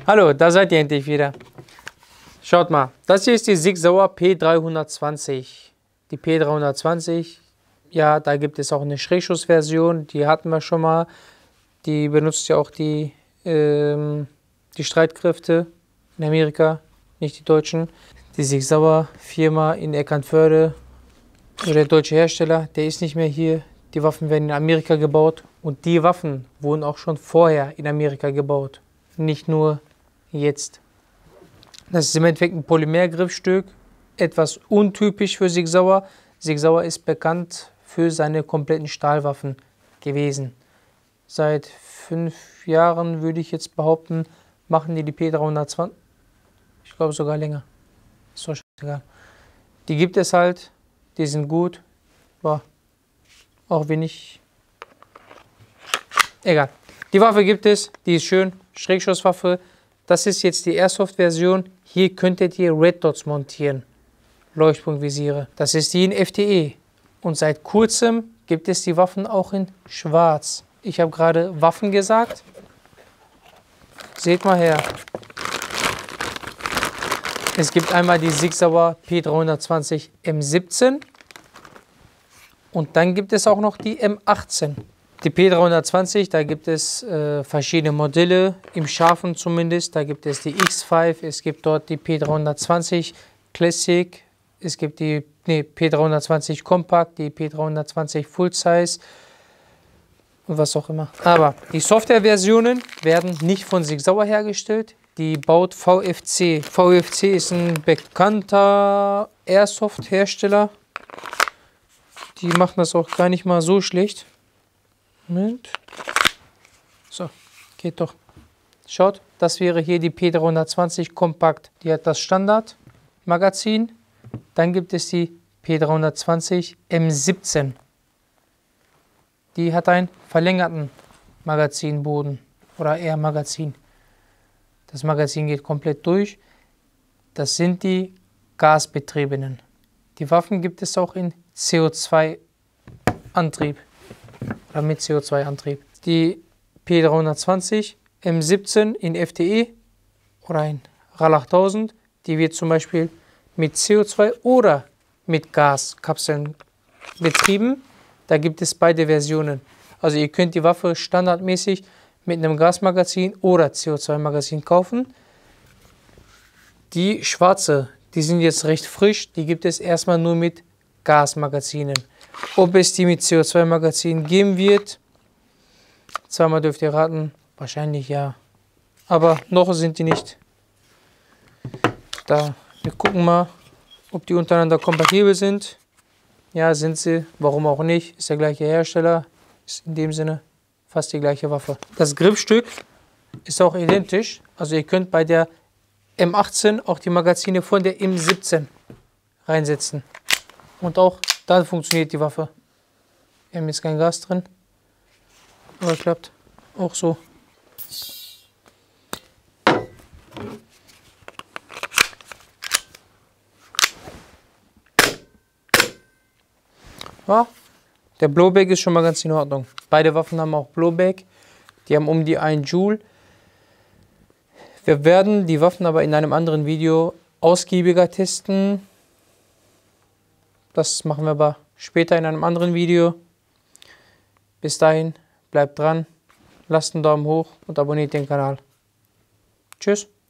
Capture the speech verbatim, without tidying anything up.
Hallo, da seid ihr endlich wieder. Schaut mal, das hier ist die Sig Sauer P dreihundertzwanzig. Die P dreihundertzwanzig, ja, da gibt es auch eine Schrägschussversion, die hatten wir schon mal. Die benutzt ja auch die, ähm, die Streitkräfte in Amerika, nicht die Deutschen. Die Sig Sauer Firma in Eckernförde, der deutsche Hersteller, der ist nicht mehr hier. Die Waffen werden in Amerika gebaut und die Waffen wurden auch schon vorher in Amerika gebaut, nicht nur jetzt. Das ist im Endeffekt ein Polymergriffstück, etwas untypisch für Sig Sauer. Sig Sauer ist bekannt für seine kompletten Stahlwaffen gewesen. Seit fünf Jahren würde ich jetzt behaupten, machen die die P dreihundertzwanzig, ich glaube sogar länger, ist so scheißegal. Die gibt es halt, die sind gut, aber auch wenig, egal. Die Waffe gibt es, die ist schön, Schrägschusswaffe. Das ist jetzt die Airsoft-Version. Hier könntet ihr Red Dots montieren, Leuchtpunktvisiere. Das ist die in F T E. Und seit kurzem gibt es die Waffen auch in Schwarz. Ich habe gerade Waffen gesagt. Seht mal her. Es gibt einmal die Sig Sauer P dreihundertzwanzig M siebzehn. Und dann gibt es auch noch die M achtzehn. Die P dreihundertzwanzig, da gibt es äh, verschiedene Modelle, im Scharfen zumindest. Da gibt es die X fünf, es gibt dort die P dreihundertzwanzig Classic, es gibt die nee, P dreihundertzwanzig Compact, die P dreihundertzwanzig Full Size und was auch immer. Aber die Softwareversionen werden nicht von Sig Sauer hergestellt, die baut V F C. V F C ist ein bekannter Airsoft-Hersteller. Die machen das auch gar nicht mal so schlecht. Moment. So, geht doch. Schaut, das wäre hier die P dreihundertzwanzig Compact. Die hat das Standard-Magazin. Dann gibt es die P dreihundertzwanzig M siebzehn. Die hat einen verlängerten Magazinboden oder eher Magazin. Das Magazin geht komplett durch. Das sind die gasbetriebenen. Die Waffen gibt es auch in C O zwei Antrieb. Oder mit C O zwei Antrieb. Die P dreihundertzwanzig M siebzehn in F T E oder in R A L achttausend, die wird zum Beispiel mit C O zwei oder mit Gaskapseln betrieben. Da gibt es beide Versionen. Also ihr könnt die Waffe standardmäßig mit einem Gasmagazin oder C O zwei Magazin kaufen. Die schwarze, die sind jetzt recht frisch, die gibt es erstmal nur mit Gasmagazinen. Ob es die mit C O zwei Magazin geben wird, zweimal dürft ihr raten, wahrscheinlich ja. Aber noch sind die nicht da. Wir gucken mal, ob die untereinander kompatibel sind. Ja, sind sie. Warum auch nicht? Ist der gleiche Hersteller. Ist in dem Sinne fast die gleiche Waffe. Das Griffstück ist auch identisch. Also ihr könnt bei der M achtzehn auch die Magazine von der M siebzehn reinsetzen. Und auch dann funktioniert die Waffe. Wir haben jetzt kein Gas drin, aber klappt auch so. Ja, der Blowback ist schon mal ganz in Ordnung. Beide Waffen haben auch Blowback. Die haben um die ein Joule. Wir werden die Waffen aber in einem anderen Video ausgiebiger testen. Das machen wir aber später in einem anderen Video. Bis dahin, bleibt dran, lasst einen Daumen hoch und abonniert den Kanal. Tschüss.